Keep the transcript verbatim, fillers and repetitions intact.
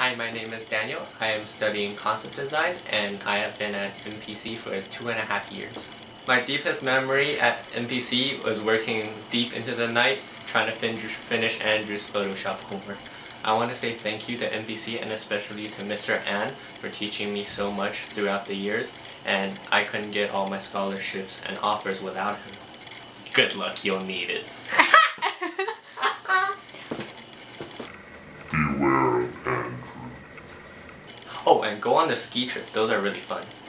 Hi, my name is Daniel. I am studying concept design and I have been at N P C for two and a half years. My deepest memory at N P C was working deep into the night trying to fin finish Andrew's Photoshop homework. I want to say thank you to N P C and especially to Mister An for teaching me so much throughout the years, and I couldn't get all my scholarships and offers without him. Good luck, you'll need it. Beware of Andrew. Oh, and go on the ski trip, those are really fun.